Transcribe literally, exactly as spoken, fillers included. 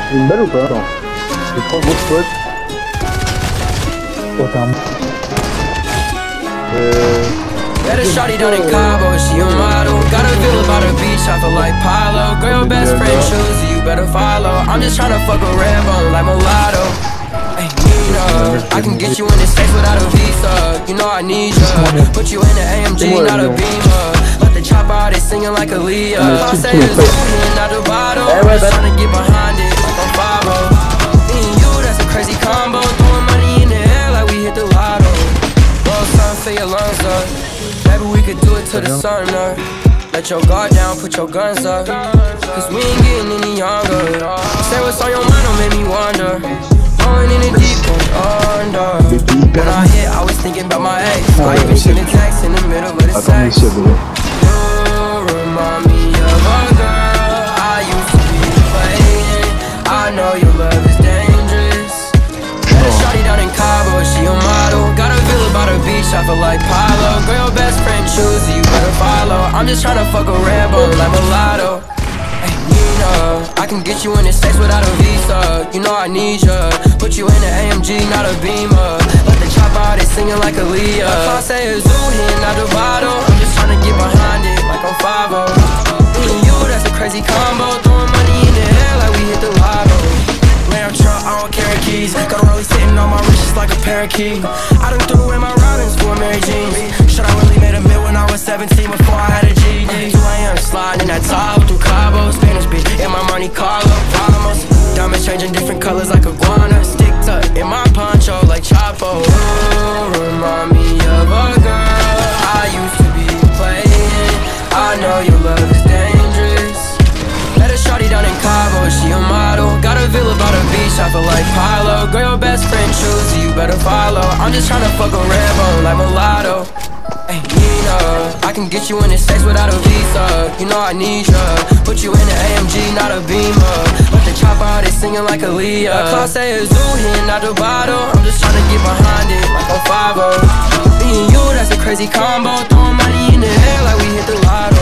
Une balle ou pas? Attends. Je prends votre pote. Oh, t'as un... Euh... Got a shawty down in Cabo, she a model. Got a feel about her beach, I feel like Pilo. Girl, best friend shoes, you better follow. I'm just tryna fuck a red bone like mulatto. Hey, Nina, I can get you in the States without a visa. You know I need ya. Put you in the A M G, not a Beamer. Let the chopper out, they singing like Aaliyah. I say it's moving, not the bottle. I'm just tryna get behind it like I'm five oh. Me and you, that's a crazy combo. Throwing money in the air like we hit the lotto. Roll something for your lungs up. Maybe we could do it to the sun up. Let your guard down, put your guns up. Cause we ain't getting any younger. Say what's on your mind, don't make me wonder. Going in the deep, going under. When I hit, I was thinking about my ex. I even seen a text in the middle of the sex. You remind me of a girl I used to be playing. I know your love is dangerous. Got a shawty down in Cabo, she a model. Got a feel about her beach, I feel like Pilo. Girl, best friend choosy, you better follow. I'm just tryna fuck a red bone like mulatto. Hey, Nina, I can get you in the States without a visa. You know I need ya. Put you in an A M G, not a Beamer. Let the chopper out, they singing like Aaliyah. I say it's zoo here, not the bottle. I'm just tryna get behind it like I'm five oh. Me and you, that's a crazy combo. Throwing money in the air like we hit the lotto. Lamb truck, I don't carry keys. Got a rollie sitting on my wrist just like a parakeet. I done threw away my Robins for Mary Jeans. Should I really made a mil when I was seventeen before I had a G D? two A M sliding in that top through Cabo. Spanish bitch in my Monte Carlo. Vamos. Diamonds changing different colors like iguana. Stick tuck in my poncho like Chapo. Ooh, remind me of a girl I used to be playing. I know your love is dangerous. Met a shawty down in Cabo, she a model. Got a villa about her beach, I feel like Pilo. Girl, best friend choosy, you better follow. I'm just tryna fuck a red bone like mulatto. Hey, Nina, I can get you in the States without a visa. You know I need ya. Put you in an A M G, not a Beamer. Let the chopper out, they singing like Aaliyah. Class say it's zoo here, not the bottle. I'm just tryna get behind it like I'm five oh. Me and you, that's a crazy combo. Throwing money in the air like we hit the lotto.